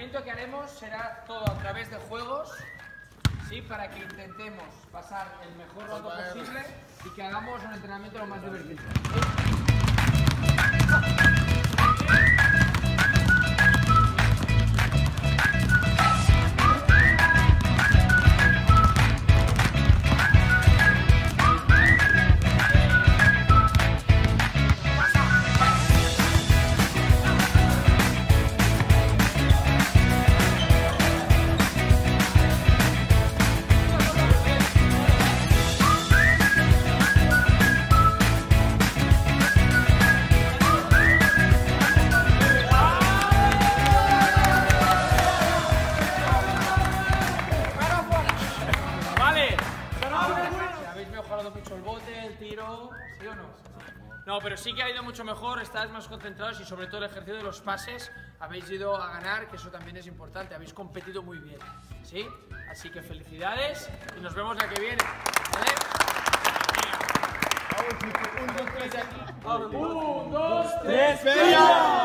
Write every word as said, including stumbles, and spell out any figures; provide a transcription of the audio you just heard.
entrenamiento que haremos será todo a través de juegos, ¿sí? Para que intentemos pasar el mejor rato posible y que hagamos un entrenamiento lo más divertido. Mucho el bote, el tiro, ¿sí o no? No, pero sí que ha ido mucho mejor, estáis más concentrados y sobre todo el ejercicio de los pases habéis ido a ganar, que eso también es importante, habéis competido muy bien, ¿sí? Así que felicidades y nos vemos la que viene, ¿vale? Un, dos, tres,